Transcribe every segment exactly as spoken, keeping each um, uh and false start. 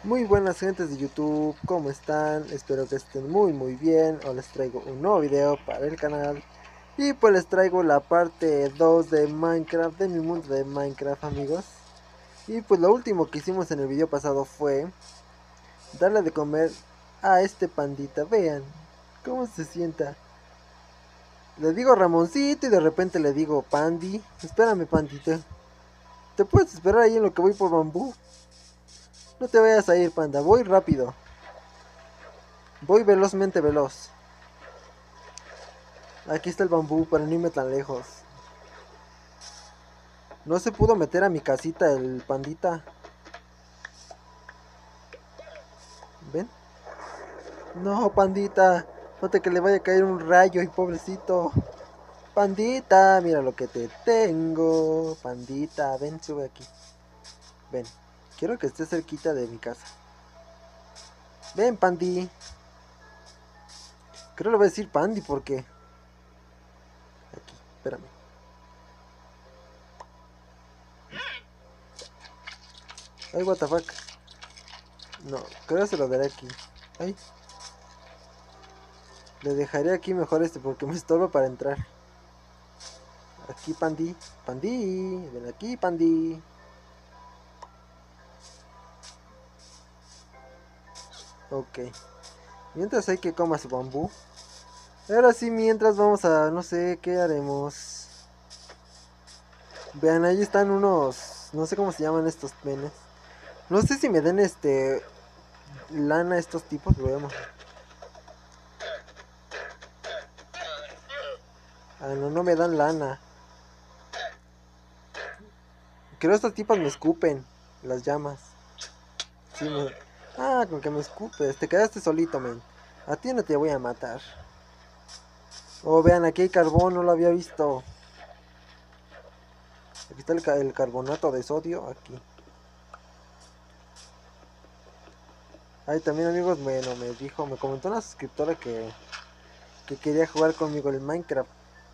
Muy buenas gentes de YouTube, ¿cómo están? Espero que estén muy muy bien. Hoy les traigo un nuevo video para el canal. Y pues les traigo la parte dos de Minecraft, de mi mundo de Minecraft, amigos. Y pues lo último que hicimos en el video pasado fue darle de comer a este pandita. Vean cómo se sienta. Le digo Ramoncito y de repente le digo Pandi. Espérame, pandita. ¿Te puedes esperar ahí en lo que voy por bambú? No te vayas a ir, panda. Voy rápido. Voy velozmente veloz. Aquí está el bambú para no irme tan lejos. No se pudo meter a mi casita el pandita. ¿Ven? No, pandita. Falta que le vaya a caer un rayo y pobrecito. Pandita, mira lo que te tengo. Pandita, ven, sube aquí. Ven. Quiero que estés cerquita de mi casa. Ven, pandi. Creo que le voy a decir pandi porque... Aquí, espérame. Ay, what the fuck. No, creo que se lo daré aquí. Ay. Le dejaré aquí mejor este porque me estorba para entrar. Aquí, pandi. Pandi. Ven aquí, pandi. Ok. Mientras hay que coma su bambú. Ahora sí, mientras vamos a... No sé qué haremos. Vean, ahí están unos... No sé cómo se llaman estos penes. No sé si me den este... Lana estos tipos, lo vemos. Ah, no, no me dan lana. Creo estos tipos me escupen las llamas. Sí, me... Ah, con que me escupes. Te quedaste solito, men. A ti no te voy a matar. Oh, vean, aquí hay carbón, no lo había visto. Aquí está el, ca el carbonato de sodio, aquí. Ahí también, amigos, bueno, me dijo, me comentó una suscriptora que, que quería jugar conmigo el Minecraft.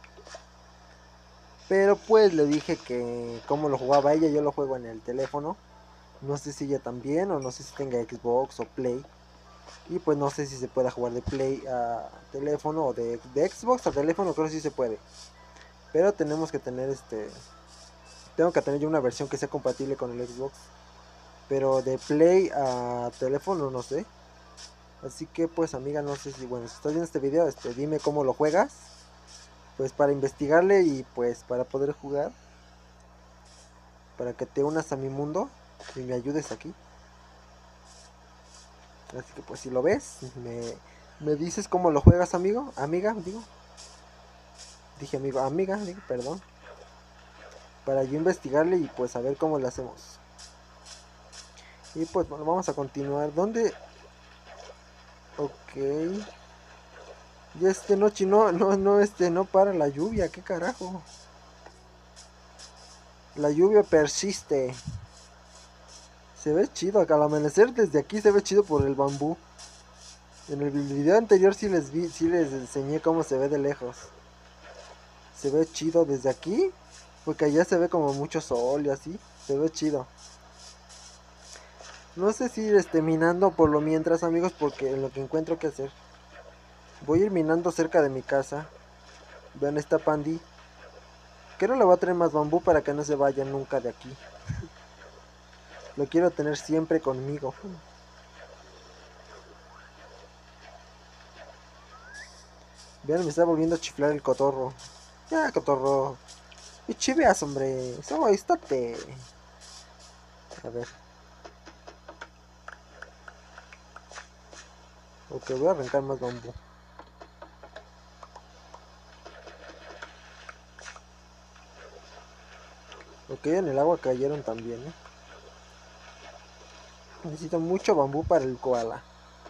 Pero pues le dije que como lo jugaba ella, yo lo juego en el teléfono. No sé si ella también, o no sé si tenga Xbox o Play. Y pues no sé si se pueda jugar de Play a teléfono o de, de Xbox a teléfono, creo que sí se puede. Pero tenemos que tener este... Tengo que tener yo una versión que sea compatible con el Xbox. Pero de Play a teléfono no sé. Así que pues amiga, no sé si, bueno, si estás viendo este video, este, dime cómo lo juegas. Pues para investigarle y pues para poder jugar. Para que te unas a mi mundo y me ayudes aquí. Así que pues si lo ves, me, me dices cómo lo juegas, amigo, amiga, digo. Dije amigo, amiga, digo, perdón. Para yo investigarle y pues a ver cómo lo hacemos. Y pues bueno, vamos a continuar. ¿Dónde? Ok. Y este noche no, no, no, este, no para la lluvia, ¿qué carajo? La lluvia persiste. Se ve chido, acá al amanecer desde aquí se ve chido por el bambú. En el video anterior sí les vi, sí les enseñé cómo se ve de lejos. Se ve chido desde aquí, porque allá se ve como mucho sol y así. Se ve chido. No sé si ir este, minando por lo mientras, amigos, porque en lo que encuentro que hacer. Voy a ir minando cerca de mi casa. Vean esta pandi. Quiero le voy a traer más bambú para que no se vaya nunca de aquí. Lo quiero tener siempre conmigo. Vean, me está volviendo a chiflar el cotorro. Ya, cotorro. Y chiveas, hombre. So, estate. A ver. Ok, voy a arrancar más bambú. Ok, en el agua cayeron también, ¿eh? Necesito mucho bambú para el koala.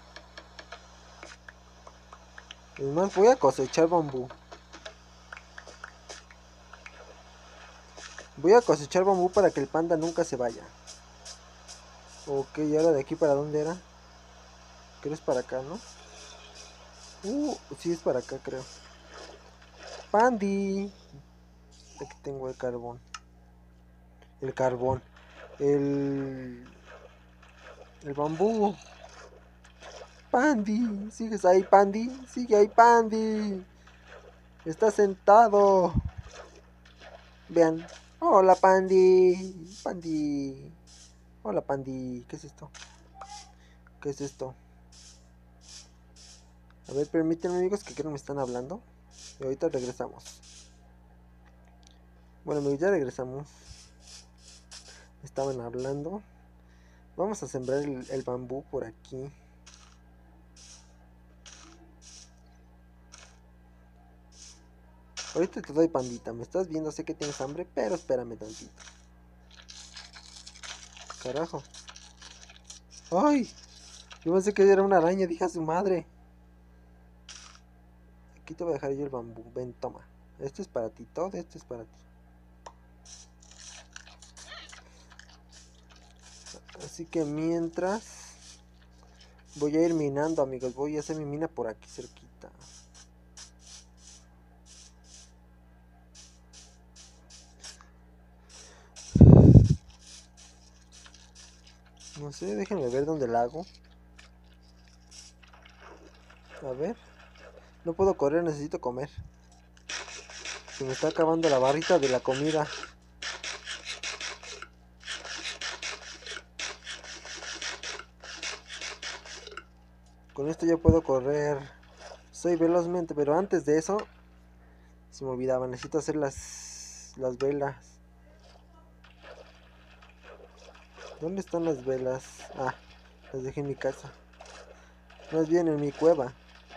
Además voy a cosechar bambú. Voy a cosechar bambú para que el panda nunca se vaya. Ok, ¿y ahora de aquí para dónde era? Creo es para acá, ¿no? Uh, sí es para acá, creo. Pandi. Aquí tengo el carbón. El carbón. El... El bambú. Pandy, ¿sigues ahí, Pandy? Sigue ahí, Pandy. Está sentado. Vean. Hola, Pandy. Pandy. Hola, Pandy. ¿Qué es esto? ¿Qué es esto? A ver, permítanme, amigos, que creo que me están hablando. Y ahorita regresamos. Bueno, amigos, ya regresamos. Estaban hablando. Vamos a sembrar el, el bambú por aquí. Ahorita te doy, Pandita. Me estás viendo, sé que tienes hambre, pero espérame tantito. Carajo. ¡Ay! Yo pensé que era una araña, dije a su madre. Aquí te voy a dejar yo el bambú. Ven, toma. Esto es para ti, todo esto es para ti. Así que mientras voy a ir minando, amigos. Voy a hacer mi mina por aquí cerquita. No sé, déjenme ver dónde la hago. A ver. No puedo correr, necesito comer. Se me está acabando la barrita de la comida. Con esto ya puedo correr. Soy velozmente, pero antes de eso se me olvidaba, necesito hacer las las velas. ¿Dónde están las velas? Ah, las dejé en mi casa. Más bien en mi cueva.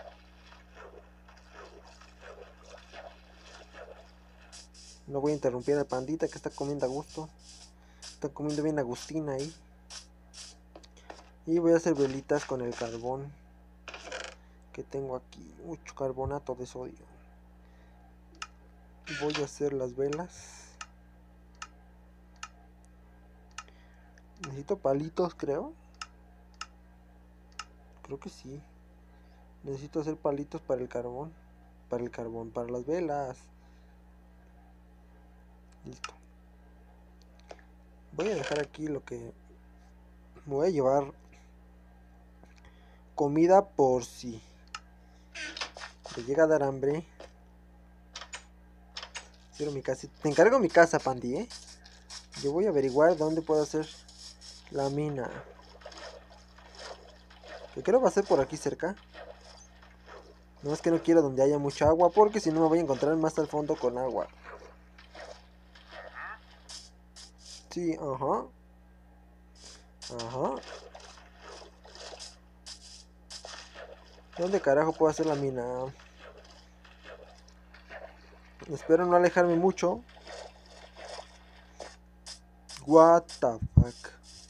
No voy a interrumpir al Pandita que está comiendo a gusto. Está comiendo bien Agustina ahí. Y voy a hacer velitas con el carbón que tengo aquí. Mucho carbonato de sodio. Voy a hacer las velas. Necesito palitos, creo. Creo que sí. Necesito hacer palitos para el carbón. Para el carbón, para las velas. Listo. Voy a dejar aquí lo que... Me voy a llevar comida por si me llega a dar hambre. Quiero mi casa. Te encargo mi casa, Pandy, ¿eh? Yo voy a averiguar dónde puedo hacer la mina. Que creo va a ser por aquí cerca. No es que no quiero donde haya mucha agua, porque si no me voy a encontrar más al fondo con agua. Sí, ajá. Ajá. ¿Dónde carajo puedo hacer la mina? Espero no alejarme mucho. What the fuck.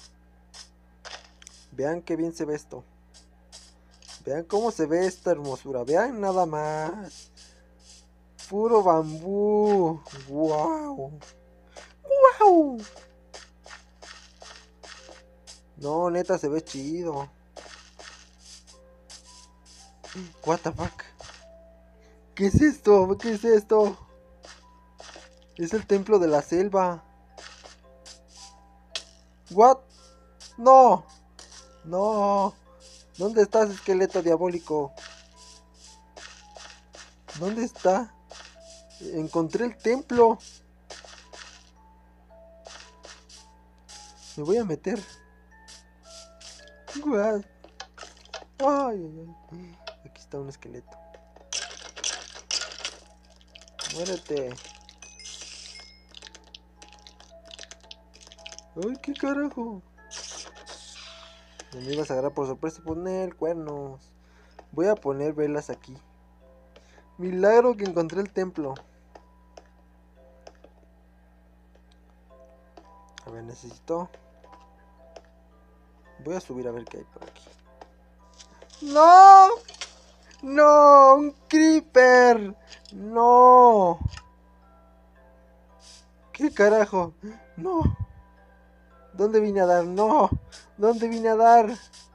Vean qué bien se ve esto. Vean cómo se ve esta hermosura. Vean nada más. Puro bambú. Wow. Wow. No, neta se ve chido. What the fuck. ¿Qué es esto? ¿Qué es esto? Es el templo de la selva. What? No. No. ¿Dónde estás, esqueleto diabólico? ¿Dónde está? Encontré el templo. Me voy a meter. Ay, ay, ay. Aquí está un esqueleto. Muérete. Ay, qué carajo. Me ibas a agarrar por sorpresa. Poner cuernos. Voy a poner velas aquí. Milagro que encontré el templo. A ver, necesito. Voy a subir a ver qué hay por aquí. ¡No! ¡No! ¡Un creeper! ¡No! ¿Qué carajo? ¡No! ¿Dónde vine a dar? ¡No! ¿Dónde vine a dar?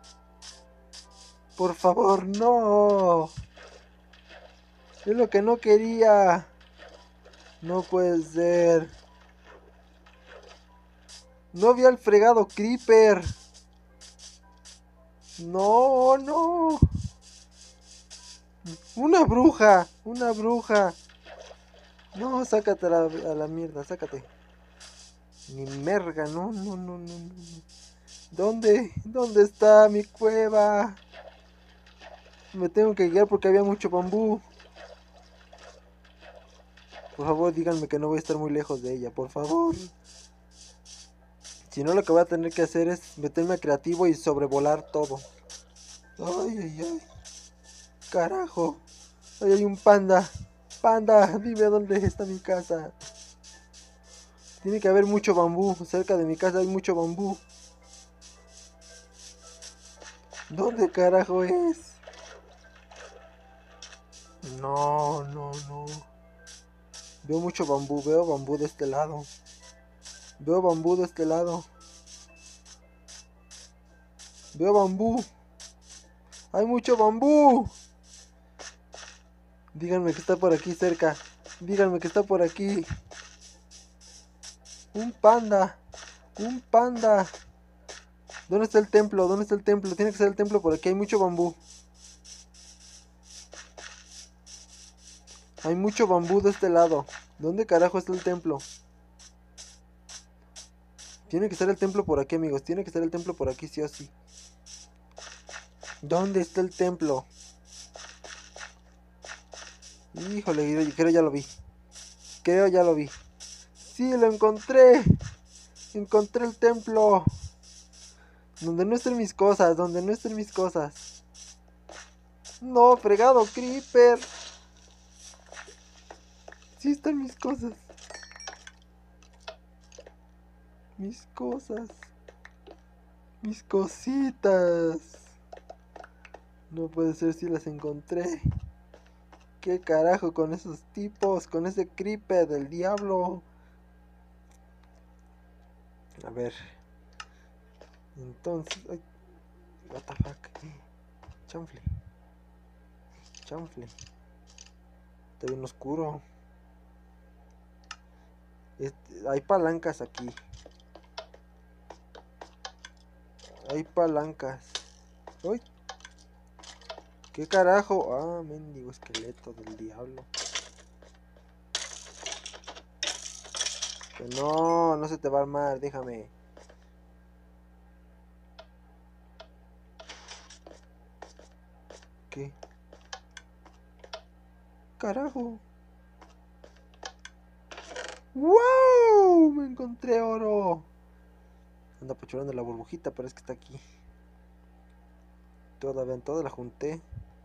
Por favor, no. Es lo que no quería. No puede ser. No vi al fregado creeper. No, no. Una bruja, una bruja. No, sácate a la, a la mierda, sácate. Ni merga, no, no, no, no, no. ¿Dónde? ¿Dónde está mi cueva? Me tengo que guiar porque había mucho bambú. Por favor, díganme que no voy a estar muy lejos de ella, por favor. Si no, lo que voy a tener que hacer es meterme a creativo y sobrevolar todo. Ay, ay, ay. Carajo. Ahí hay un panda. Panda, dime dónde está mi casa. Tiene que haber mucho bambú. Cerca de mi casa hay mucho bambú. ¿Dónde carajo es? No, no, no. Veo mucho bambú. Veo bambú de este lado. Veo bambú de este lado. Veo bambú. Hay mucho bambú. Díganme que está por aquí cerca. Díganme que está por aquí. Un panda. Un panda. ¿Dónde está el templo? ¿Dónde está el templo? Tiene que ser el templo por aquí. Hay mucho bambú. Hay mucho bambú de este lado. ¿Dónde carajo está el templo? Tiene que estar el templo por aquí, amigos. Tiene que estar el templo por aquí, sí o sí. ¿Dónde está el templo? Híjole, creo ya lo vi. Creo ya lo vi. Sí, lo encontré. Encontré el templo. Donde no estén mis cosas. Donde no estén mis cosas. No, fregado, creeper. Sí están mis cosas. Mis cosas. Mis cositas. No puede ser si las encontré. ¿Qué carajo con esos tipos? Con ese creeper del diablo. A ver. Entonces... Ay, what the fuck. Chanfle. Chanfle. Está bien oscuro. Este, hay palancas aquí. Hay palancas. Uy. ¿Qué carajo? Ah, mendigo esqueleto del diablo. Que no, no se te va a armar, déjame. ¿Qué? Carajo. ¡Wow! Me encontré oro. Anda apachurrando la burbujita, pero es que está aquí. Toda, vean, toda la junté.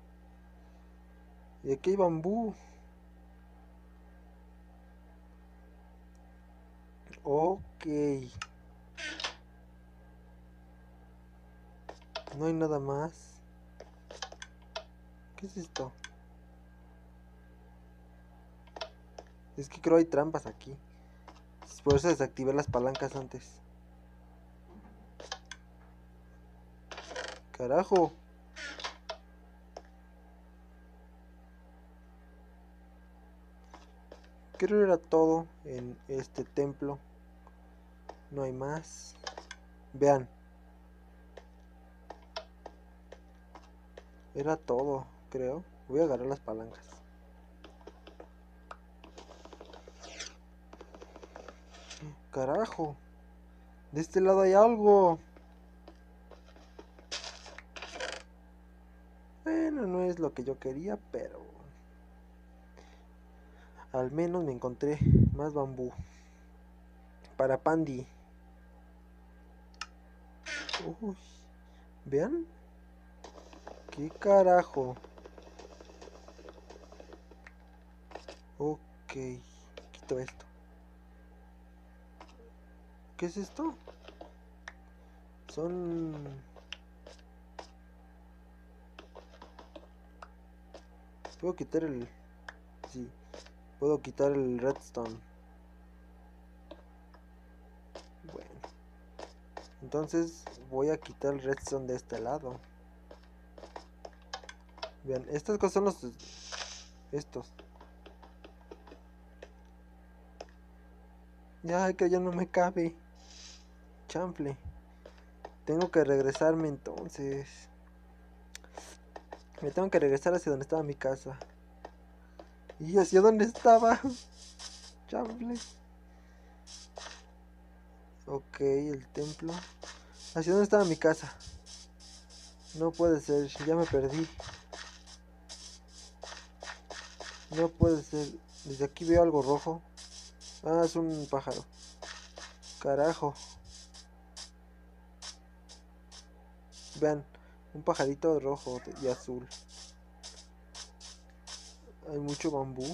Y aquí hay bambú. Ok. No hay nada más. ¿Qué es esto? Es que creo hay trampas aquí. Por eso desactivé las palancas antes. Carajo. Creo que era todo en este templo. No hay más. Vean. Era todo, creo. Voy a agarrar las palancas. Carajo. De este lado hay algo. Bueno, no es lo que yo quería, pero... al menos me encontré más bambú. Para Pandy. Uy. Vean. ¿Qué carajo? Ok. Quito esto. ¿Qué es esto? Son... puedo quitar el... sí. Puedo quitar el redstone. Bueno. Entonces voy a quitar el redstone de este lado. Vean, estas cosas son los... estos. Ya, que ya no me cabe. Chample. Tengo que regresarme entonces. Me tengo que regresar hacia donde estaba mi casa. ¿Y hacia dónde estaba? Chable. Ok, el templo. ¿Hacia dónde estaba mi casa? No puede ser, ya me perdí. No puede ser. Desde aquí veo algo rojo. Ah, es un pájaro. Carajo. Vean, un pajarito rojo y azul. Hay mucho bambú.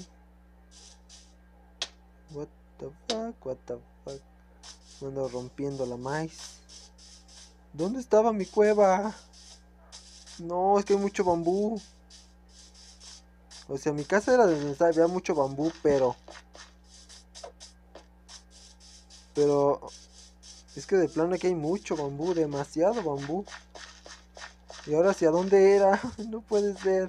What the fuck, what the fuck. Me ando rompiendo la maíz. ¿Dónde estaba mi cueva? No, es que hay mucho bambú. O sea, mi casa era donde estaba, había mucho bambú, pero... Pero... Es que de plano aquí hay mucho bambú, demasiado bambú. ¿Y ahora hacia dónde era? No puede ser.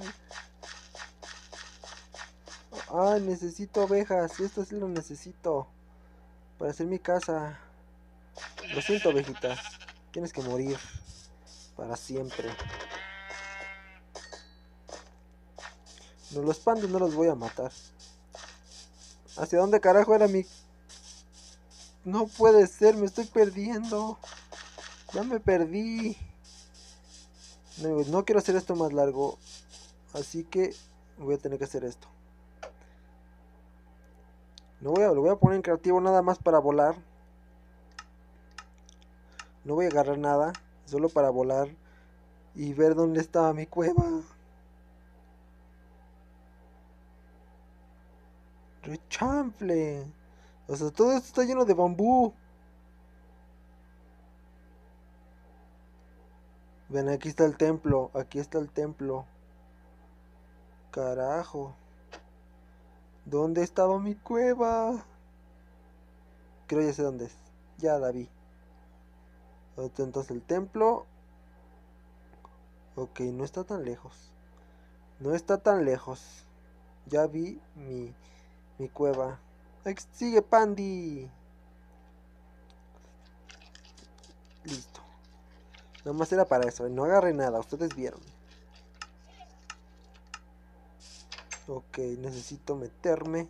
Ah, necesito ovejas. Esto sí lo necesito. Para hacer mi casa. Lo siento, ovejitas. Tienes que morir. Para siempre. No, los pandas no los voy a matar. ¿Hacia dónde carajo era mi...? No puede ser, me estoy perdiendo. Ya me perdí. No, no quiero hacer esto más largo. Así que voy a tener que hacer esto. No voy a, lo voy a poner en creativo nada más para volar. No voy a agarrar nada. Solo para volar. Y ver dónde estaba mi cueva. Rechample. O sea, todo esto está lleno de bambú. Ven, aquí está el templo. Aquí está el templo. Carajo. ¿Dónde estaba mi cueva? Creo ya sé dónde es. Ya la vi. Entonces el templo. Ok, no está tan lejos. No está tan lejos. Ya vi mi, mi cueva. Sigue, Pandy. Listo. Nada más era para eso. No agarré nada. Ustedes vieron. Ok, necesito meterme.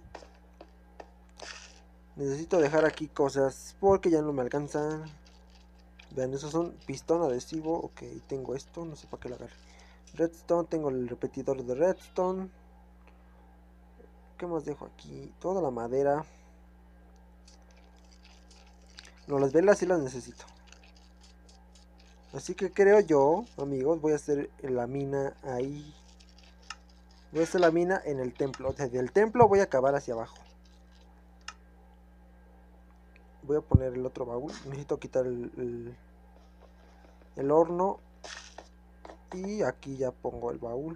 Necesito dejar aquí cosas porque ya no me alcanzan. Vean, esos son pistón adhesivo. Ok, tengo esto. No sé para qué lo agarré. Redstone, tengo el repetidor de redstone. ¿Qué más dejo aquí? Toda la madera. No, las velas sí las necesito. Así que creo yo, amigos, voy a hacer la mina ahí. Voy a hacer la mina en el templo. Desde el templo voy a cavar hacia abajo. Voy a poner el otro baúl. Necesito quitar el, el, el horno. Y aquí ya pongo el baúl.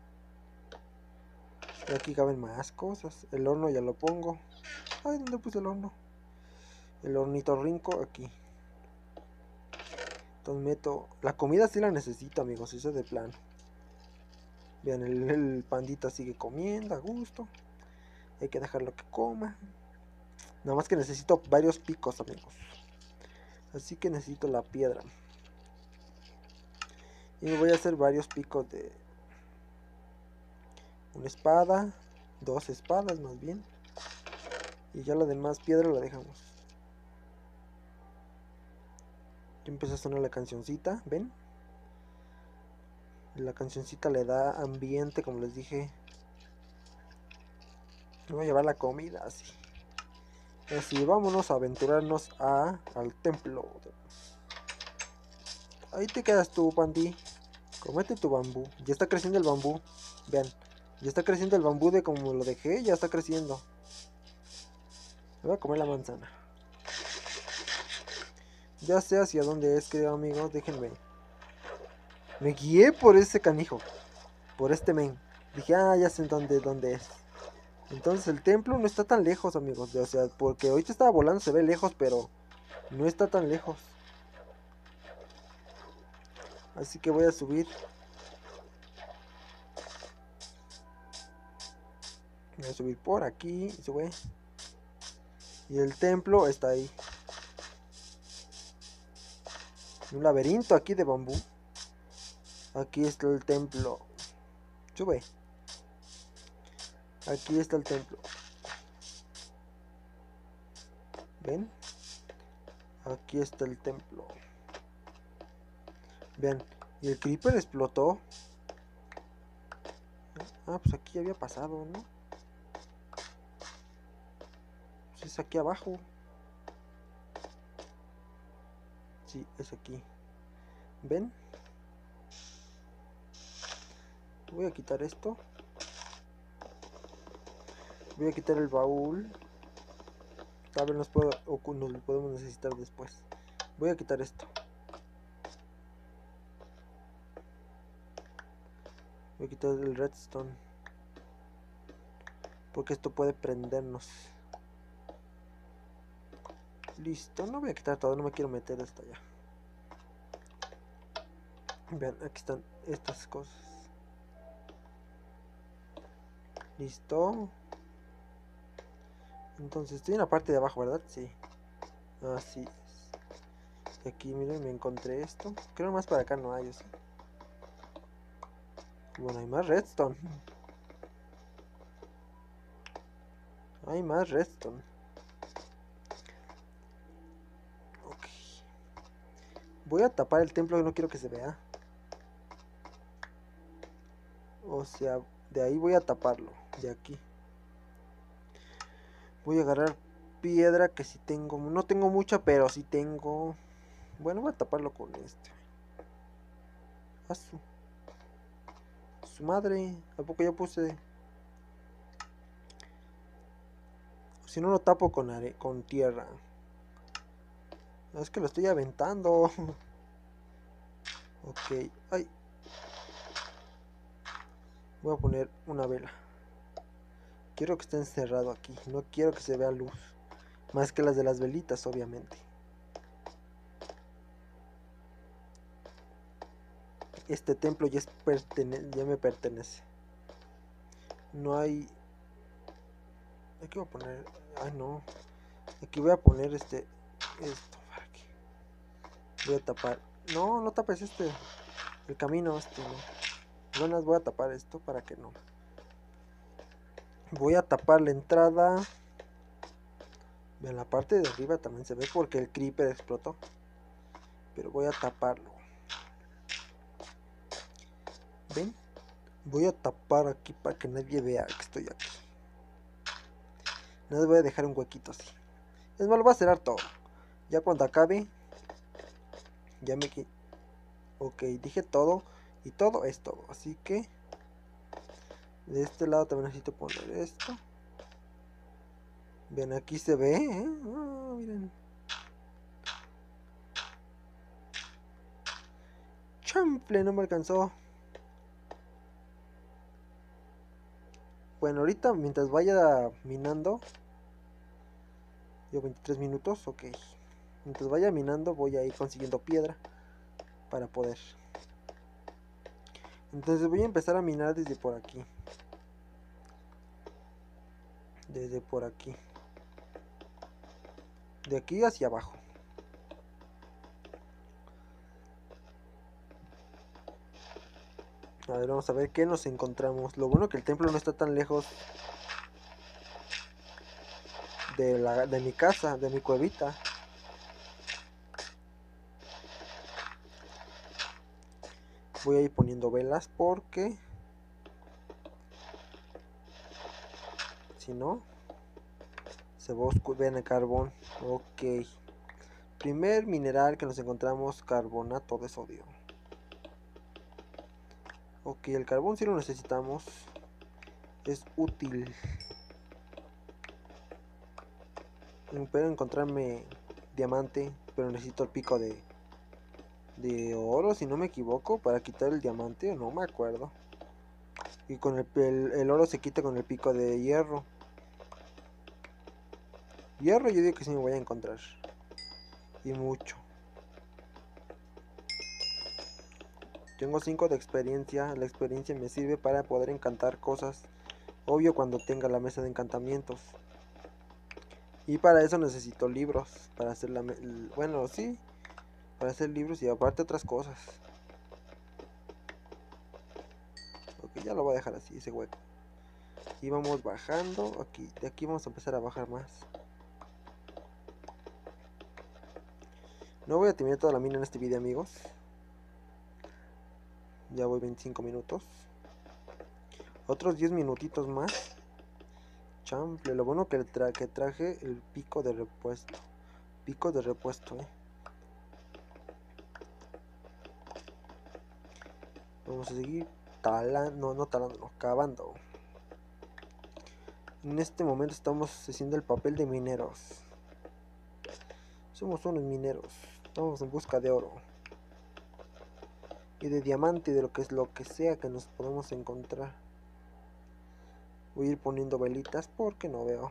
Y aquí caben más cosas. El horno ya lo pongo. Ay, ¿dónde puse el horno? El hornito rinco aquí. Entonces meto... La comida sí la necesito, amigos. Eso es de plano. Vean, el, el pandita sigue comiendo a gusto. Hay que dejarlo que coma. Nada más que necesito varios picos, amigos. Así que necesito la piedra. Y me voy a hacer varios picos de... Una espada. Dos espadas más bien. Y ya la demás piedra la dejamos. Ya empieza a sonar la cancioncita, ¿ven? La cancioncita le da ambiente, como les dije. Voy a llevar la comida así. Así, vámonos a aventurarnos a, al templo. Ahí te quedas tú, Pandy. Comete tu bambú. Ya está creciendo el bambú. Vean. Ya está creciendo el bambú de como lo dejé. Ya está creciendo. Me voy a comer la manzana. Ya sé hacia dónde es, querido amigos. Déjenme. Me guié por ese canijo. Por este men. Dije, ah, ya sé dónde, dónde es. Entonces el templo no está tan lejos, amigos. O sea, porque ahorita estaba volando, se ve lejos, pero no está tan lejos. Así que voy a subir. Voy a subir por aquí. Sube. Y el templo está ahí. Un laberinto aquí de bambú. Aquí está el templo. Sube. Aquí está el templo. ¿Ven? Aquí está el templo. Vean. Y el creeper explotó. Ah, pues aquí había pasado, ¿no? Pues es aquí abajo. Sí, es aquí. ¿Ven? Voy a quitar esto. Voy a quitar el baúl. Tal vez nos, puedo, o nos lo podemos necesitar después. Voy a quitar esto. Voy a quitar el redstone. Porque esto puede prendernos. Listo, no voy a quitar todo, no me quiero meter hasta allá. Vean, aquí están estas cosas. Listo. Entonces estoy en la parte de abajo, ¿verdad? Sí. Así es. Y aquí, miren, me encontré esto. Creo más para acá no hay, ¿o sí? Bueno, hay más redstone. Hay más redstone. Ok. Voy a tapar el templo, que no quiero que se vea. O sea, de ahí voy a taparlo. De aquí. Voy a agarrar piedra que si tengo. No tengo mucha, pero si tengo. Bueno, voy a taparlo con este. A su, su madre. ¿A poco ya puse? Si no lo tapo con, are con tierra. No, es que lo estoy aventando. Ok. Ay. Voy a poner una vela. Quiero que esté encerrado aquí. No quiero que se vea luz. Más que las de las velitas, obviamente. Este templo ya, es pertene ya me pertenece. No hay... Aquí voy a poner... Ay, no. Aquí voy a poner este... Esto. Para que... Voy a tapar... No, no tapes este. El camino este, no. Buenas, voy a tapar esto para que no. Voy a tapar la entrada. En la parte de arriba también se ve porque el creeper explotó. Pero voy a taparlo. ¿Ven? Voy a tapar aquí para que nadie vea que estoy aquí. No les voy a dejar un huequito así. Es más, lo voy a cerrar todo. Ya cuando acabe. Ya me... Ok, dije todo. Y todo es todo. Así que... De este lado también necesito poner esto. Ven, aquí se ve, ¿eh? Oh, miren. Chample, no me alcanzó. Bueno, ahorita mientras vaya minando. Yo veintitrés minutos, ok. Mientras vaya minando voy a ir consiguiendo piedra. Para poder. Entonces voy a empezar a minar desde por aquí. Desde por aquí. De aquí hacia abajo. A ver, vamos a ver qué nos encontramos. Lo bueno que el templo no está tan lejos de, la, de mi casa, de mi cuevita. Voy a ir poniendo velas porque... Si no... Se va a oscurecer. Vean el carbón. Ok. Primer mineral que nos encontramos, carbonato de sodio. Ok, el carbón si lo necesitamos. Es útil. Espero encontrarme diamante, pero necesito el pico de, de oro, si no me equivoco, para quitar el diamante, no me acuerdo. Y con el, el, el oro se quita con el pico de hierro. Hierro yo digo que sí me voy a encontrar. Y mucho. Tengo cinco de experiencia. La experiencia me sirve para poder encantar cosas. Obvio cuando tenga la mesa de encantamientos. Y para eso necesito libros. Para hacer la... Bueno, sí. Para hacer libros y aparte otras cosas. Ok, Ok, ya lo voy a dejar así, ese hueco. Y vamos bajando. Aquí, de aquí vamos a empezar a bajar más. No voy a terminar toda la mina en este video, amigos. Ya voy veinticinco minutos. Otros diez minutitos más. Chample, lo bueno que, tra que traje el pico de repuesto. Pico de repuesto, eh. Vamos a seguir talando, no, no talando, no, cavando. En este momento estamos haciendo el papel de mineros. Somos unos mineros. Estamos en busca de oro. Y de diamante, de lo que es lo que sea que nos podamos encontrar. Voy a ir poniendo velitas porque no veo.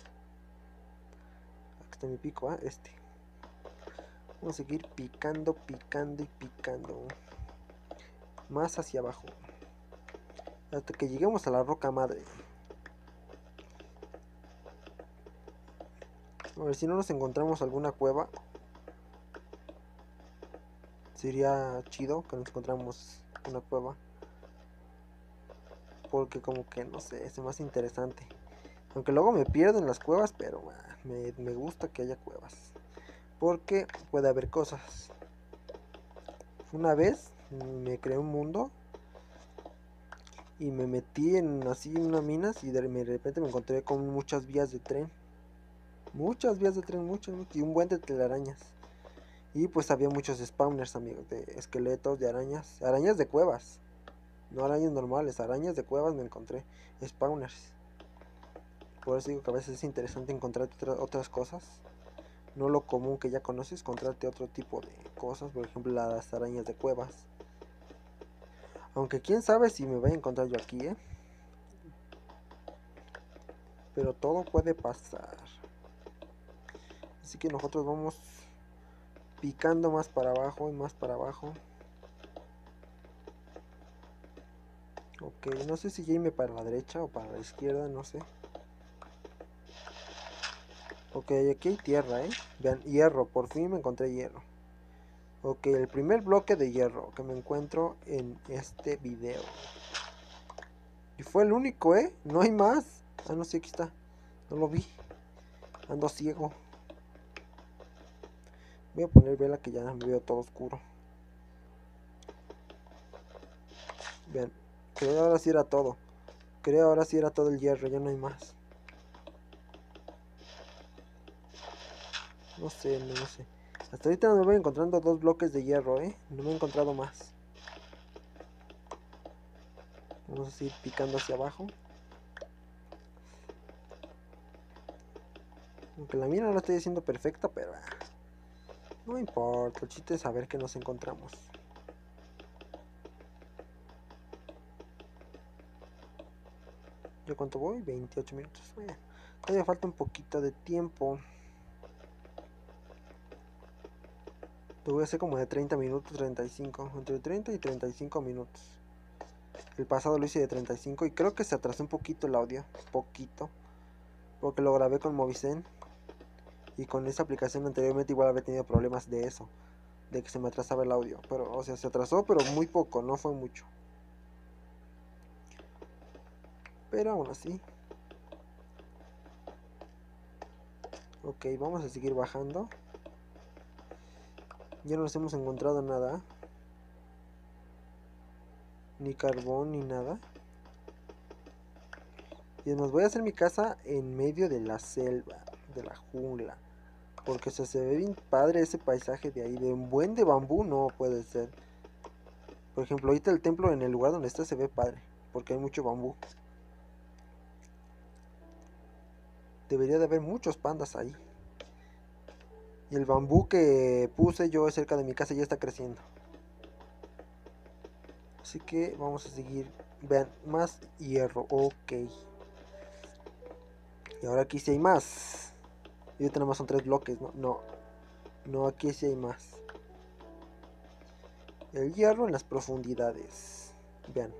Aquí está mi pico, ¿eh? Este. Vamos a seguir picando, picando y picando. Más hacia abajo. Hasta que lleguemos a la roca madre. A ver si no nos encontramos alguna cueva. Sería chido que nos encontramos una cueva. Porque como que no sé, es más interesante. Aunque luego me pierdo en las cuevas, pero ah, me, me gusta que haya cuevas. Porque puede haber cosas. Una vez me creé un mundo y me metí en así en unas minas y de, de repente me encontré con muchas vías de tren. Muchas vías de tren, muchas, muchas, y un buen de telarañas. Y pues había muchos spawners, amigos, de esqueletos, de arañas, arañas de cuevas. No arañas normales, arañas de cuevas me encontré, spawners. Por eso digo que a veces es interesante encontrarte otra, otras cosas. No lo común que ya conoces, encontrarte otro tipo de cosas, por ejemplo las arañas de cuevas. Aunque quién sabe si me voy a encontrar yo aquí, ¿eh? Pero todo puede pasar. Así que nosotros vamos picando más para abajo y más para abajo. Ok, no sé si ya irme para la derecha o para la izquierda, no sé. Ok, aquí hay tierra, ¿eh? Vean, hierro, por fin me encontré hierro. Ok, el primer bloque de hierro que me encuentro en este video. Y fue el único, ¿eh? No hay más. Ah, no sé, aquí está. No lo vi. Ando ciego. Voy a poner vela que ya me veo todo oscuro. Vean, creo que ahora sí era todo. Creo ahora sí era todo el hierro, ya no hay más. No sé, no, no sé. Hasta ahorita me voy encontrando dos bloques de hierro, ¿eh? No me he encontrado más. Vamos a ir picando hacia abajo. Aunque la mina no la estoy haciendo perfecta, pero... Ah, no importa, el chiste es saber que nos encontramos. ¿Yo cuánto voy? veintiocho minutos. Bueno, todavía falta un poquito de tiempo. Lo voy a hacer como de treinta minutos, treinta y cinco. Entre treinta y treinta y cinco minutos. El pasado lo hice de treinta y cinco y creo que se atrasó un poquito el audio. Poquito. Porque lo grabé con Movizen. Y con esa aplicación anteriormente igual había tenido problemas de eso. De que se me atrasaba el audio. Pero, o sea, se atrasó, pero muy poco, no fue mucho. Pero aún así. Ok, vamos a seguir bajando. Ya no nos hemos encontrado nada. Ni carbón, ni nada. Y además voy a hacer mi casa en medio de la selva, de la jungla. Porque o sea, se ve bien padre ese paisaje de ahí. De un buen de bambú no puede ser. Por ejemplo, ahorita el templo en el lugar donde está se ve padre. Porque hay mucho bambú. Debería de haber muchos pandas ahí. Y el bambú que puse yo cerca de mi casa ya está creciendo. Así que vamos a seguir. Vean, más hierro. Ok. Y ahora aquí sí hay más. Y ahorita nada más son tres bloques. No, no. No, aquí sí hay más. El hierro en las profundidades. Vean.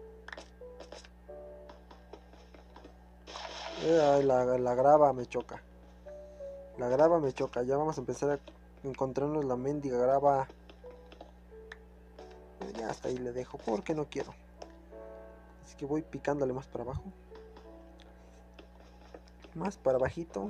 Ay, la, la grava me choca. La grava me choca. Ya vamos a empezar a encontrarnos la mendiga grava. Ya hasta ahí le dejo porque no quiero. Así que voy picándole más para abajo. Más para bajito.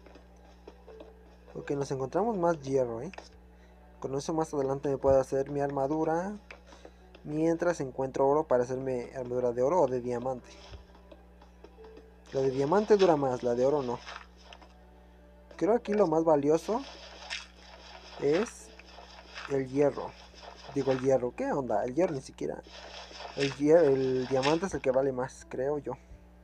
Ok, nos encontramos más hierro, ¿eh? Con eso más adelante me puedo hacer mi armadura. Mientras encuentro oro para hacerme armadura de oro o de diamante. La de diamante dura más, la de oro no. Creo aquí lo más valioso es el hierro. Digo el hierro, ¿qué onda? El hierro ni siquiera. El, hierro, el diamante es el que vale más, creo yo.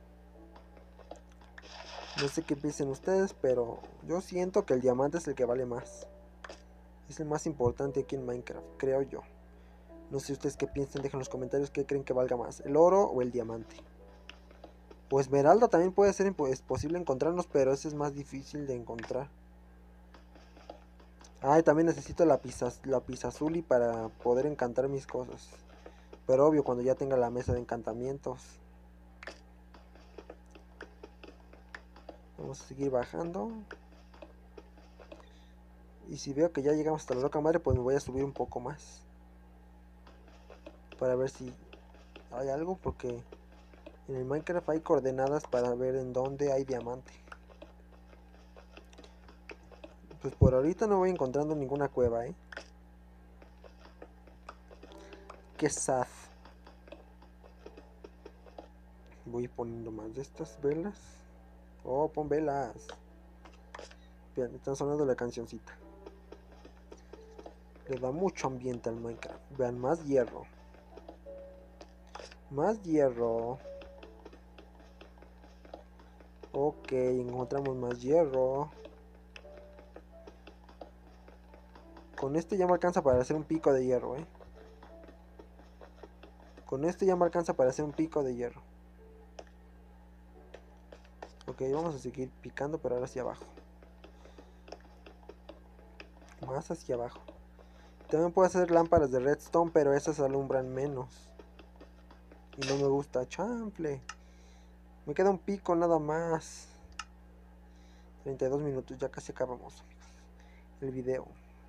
No sé qué piensen ustedes, pero yo siento que el diamante es el que vale más. Es el más importante aquí en Minecraft, creo yo. No sé ustedes qué piensan, dejen en los comentarios qué creen que valga más, el oro o el diamante. O esmeralda también puede ser es posible encontrarnos, pero ese es más difícil de encontrar. Ah, y también necesito lápiz, lápiz azul y para poder encantar mis cosas. Pero obvio, cuando ya tenga la mesa de encantamientos. Vamos a seguir bajando. Y si veo que ya llegamos hasta la roca madre, pues me voy a subir un poco más. Para ver si hay algo, porque en el Minecraft hay coordenadas para ver en dónde hay diamante. Pues por ahorita no voy encontrando ninguna cueva, eh. Qué sad. Voy poniendo más de estas velas. Oh, pon velas. Bien, están sonando la cancioncita. Le da mucho ambiente al Minecraft. Vean, más hierro. Más hierro. Ok, encontramos más hierro. Con este ya me alcanza para hacer un pico de hierro, eh. Con este ya me alcanza para hacer un pico de hierro. Ok, vamos a seguir picando, pero ahora hacia abajo. Más hacia abajo. También puedo hacer lámparas de redstone, pero esas alumbran menos. Y no me gusta. Chanfle. Me queda un pico nada más. treinta y dos minutos, ya casi acabamos, amigos. El video.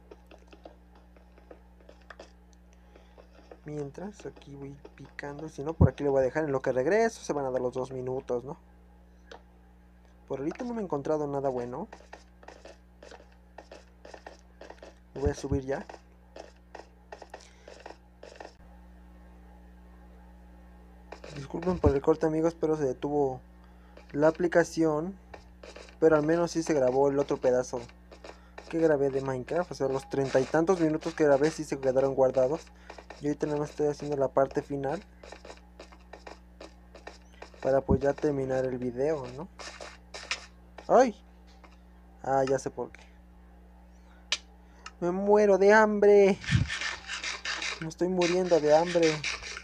Mientras aquí voy picando. Si no, por aquí le voy a dejar. En lo que regreso se van a dar los dos minutos, ¿no? Por ahorita no me he encontrado nada bueno. Voy a subir ya. Disculpen por el corte, amigos, pero se detuvo la aplicación. Pero al menos sí se grabó el otro pedazo que grabé de Minecraft. O sea, los treinta y tantos minutos que grabé sí se quedaron guardados. Y ahorita nada más estoy haciendo la parte final. Para pues ya terminar el video, ¿no? ¡Ay! Ah, ya sé por qué. Me muero de hambre. Me estoy muriendo de hambre.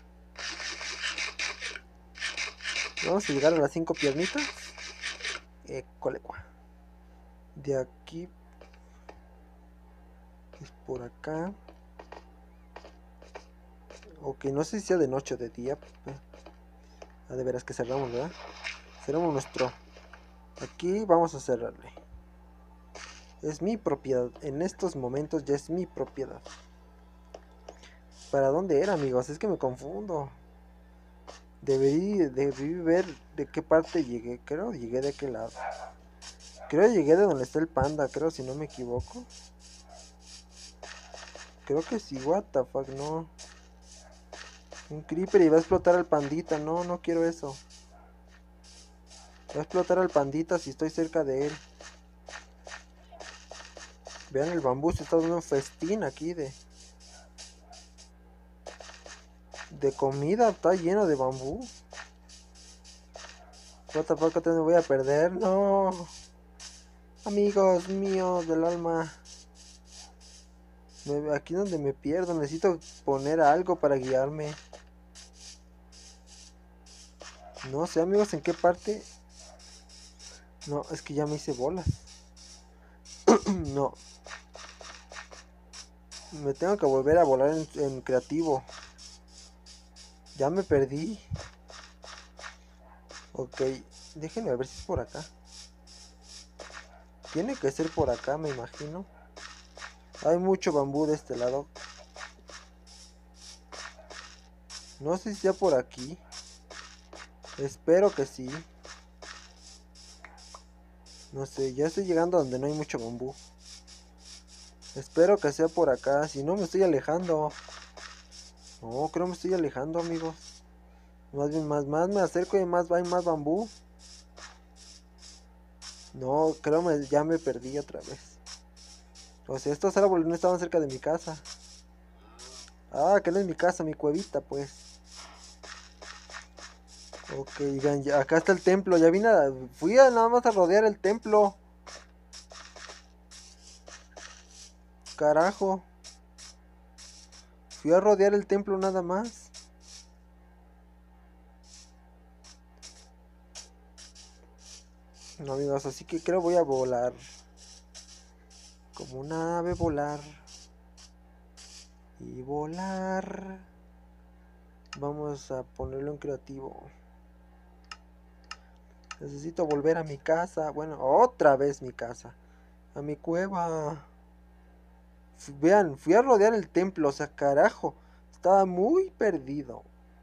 Vamos a llegar a las cinco piernitas. Eh, colecua. De aquí. Es por acá. Ok, no sé si sea de noche o de día. Ah, de veras que cerramos, ¿verdad? Cerramos nuestro. Aquí vamos a cerrarle. Es mi propiedad. En estos momentos ya es mi propiedad. ¿Para dónde era, amigos? Es que me confundo. Debí, debí ver de qué parte llegué. Creo llegué de aquel lado. Creo llegué de donde está el panda. Creo, si no me equivoco. Creo que sí. What the fuck, no. Un creeper y va a explotar al pandita. No, no quiero eso. Va a explotar al pandita si estoy cerca de él. Vean el bambú. Se está dando un festín aquí de... De comida. Está lleno de bambú. What the fuck, te me voy a perder. No. Amigos míos del alma. Me, aquí donde me pierdo. Necesito poner algo para guiarme. No sé, amigos, en qué parte. No, es que ya me hice bolas. No. Me tengo que volver a volar en, en creativo. Ya me perdí. Ok, déjenme ver si es por acá. Tiene que ser por acá, me imagino. Hay mucho bambú de este lado. No sé si sea por aquí. Espero que sí. No sé, ya estoy llegando a donde no hay mucho bambú. Espero que sea por acá, si no me estoy alejando. No, creo me estoy alejando, amigos. Más bien, más, más me acerco y más hay más bambú. No, creo me, ya me perdí otra vez. O sea, estos árboles no estaban cerca de mi casa. Ah, que no es mi casa, mi cuevita, pues. Ok, vean, ya, acá está el templo. Ya vine a... Fui a nada más a rodear el templo. Carajo. Fui a rodear el templo nada más. No, amigos, así que creo voy a volar. Como una ave volar. Y volar. Vamos a ponerlo en creativo. Necesito volver a mi casa. Bueno, otra vez mi casa. A mi cueva. F vean, fui a rodear el templo. O sea, carajo. Estaba muy perdido.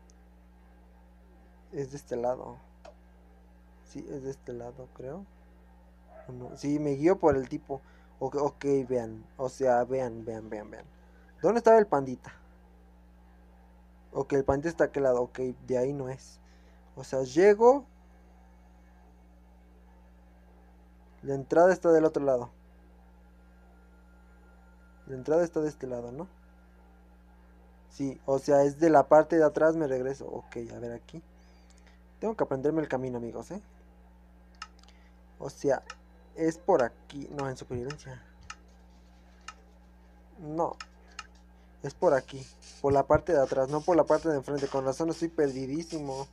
Es de este lado. Sí, es de este lado, creo. No, sí, me guío por el tipo. Ok, ok, vean. O sea, vean, vean, vean, vean. ¿Dónde estaba el pandita? Ok, el pandita está a aquel lado. Ok, de ahí no es. O sea, llego. La entrada está del otro lado. La entrada está de este lado, ¿no? Sí, o sea, es de la parte de atrás me regreso. Ok, a ver aquí. Tengo que aprenderme el camino, amigos, ¿eh? O sea, es por aquí. No, en supervivencia. No. Es por aquí. Por la parte de atrás, no por la parte de enfrente. Con razón estoy perdidísimo.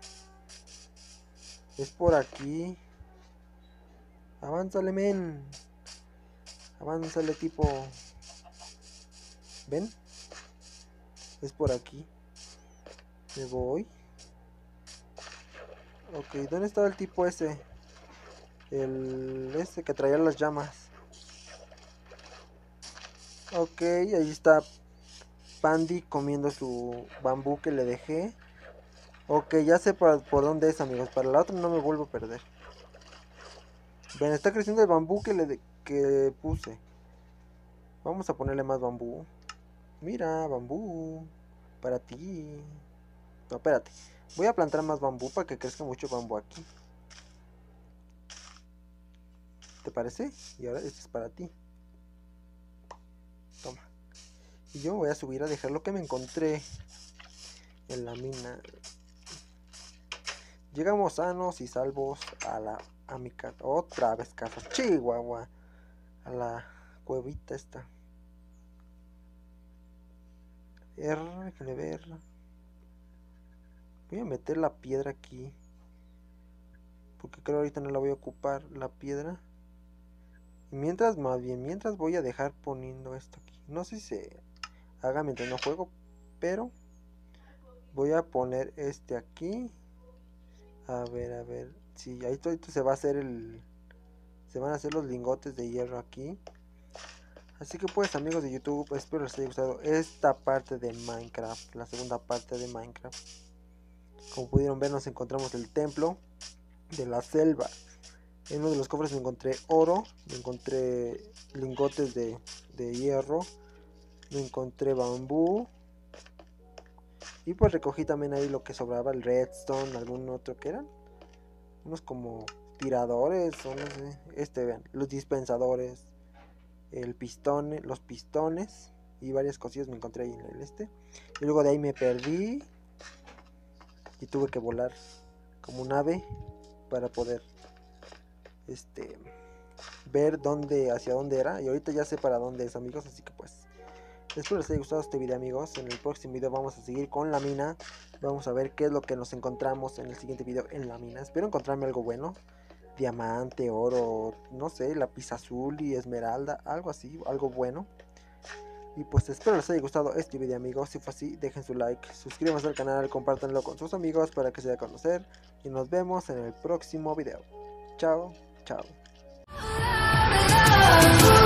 Es por aquí. Avánzale, men. Avánzale, tipo. ¿Ven? Es por aquí. Me voy. Ok, ¿dónde estaba el tipo ese? El ese que traía las llamas. Ok, ahí está Pandy comiendo su bambú que le dejé. Ok, ya sé por, por dónde es, amigos. Para la otra no me vuelvo a perder. Ven, está creciendo el bambú que le de, que puse. Vamos a ponerle más bambú. Mira, bambú. Para ti. No, espérate. Voy a plantar más bambú para que crezca mucho bambú aquí. ¿Te parece? Y ahora este es para ti. Toma. Y yo voy a subir a dejar lo que me encontré en la mina. Llegamos sanos y salvos a la a mi casa. Otra vez casa. Chihuahua. A la cuevita esta. R, déjenme ver. Voy a meter la piedra aquí. Porque creo ahorita no la voy a ocupar la piedra. Y mientras, más bien, mientras voy a dejar poniendo esto aquí. No sé si se haga mientras no juego. Pero voy a poner este aquí. A ver, a ver. Si sí, ahí todo se va a hacer el... Se van a hacer los lingotes de hierro aquí. Así que pues, amigos de YouTube, espero les haya gustado esta parte de Minecraft. La segunda parte de Minecraft. Como pudieron ver, nos encontramos el templo de la selva. En uno de los cofres me encontré oro. Me encontré lingotes de, de hierro. Me encontré bambú. Y pues recogí también ahí lo que sobraba, el redstone, algún otro que eran. Unos como tiradores o no sé. Este, vean, los dispensadores. El pistón, los pistones. Y varias cosillas me encontré ahí en el este. Y luego de ahí me perdí. Y tuve que volar como un ave para poder este ver dónde, hacia dónde era. Y ahorita ya sé para dónde es, amigos. Así que pues espero les haya gustado este video, amigos. En el próximo video vamos a seguir con la mina. Vamos a ver qué es lo que nos encontramos en el siguiente video en la mina. Espero encontrarme algo bueno. Diamante, oro, no sé, lápiz azul y esmeralda, algo así, algo bueno. Y pues espero les haya gustado este video, amigos. Si fue así, dejen su like, suscríbanse al canal, compártanlo con sus amigos para que se dé a conocer. Y nos vemos en el próximo video. Chao, chao.